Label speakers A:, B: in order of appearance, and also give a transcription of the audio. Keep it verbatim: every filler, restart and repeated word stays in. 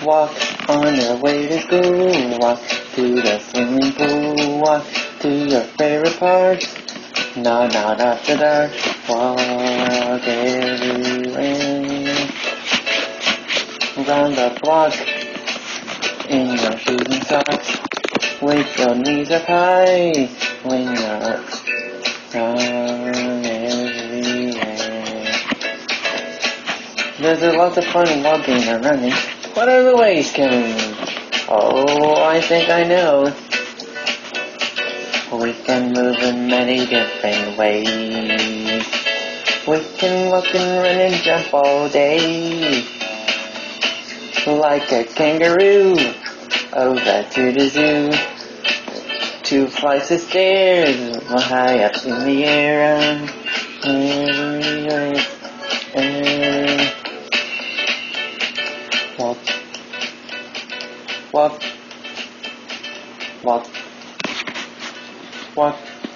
A: Walk on your way to school, walk to the swimming pool, walk to your favorite park. No, not after dark, walk everywhere. Round the block in your shoes and socks, with your knees up high, when you're run everywhere. There's a lot of fun walking and running. What are the ways, Kevin? Oh, I think I know. We can move in many different ways. We can walk and run and jump all day, like a kangaroo, over to the zoo. Two flights of stairs, high up in the air. And walk, walk, walk, walk.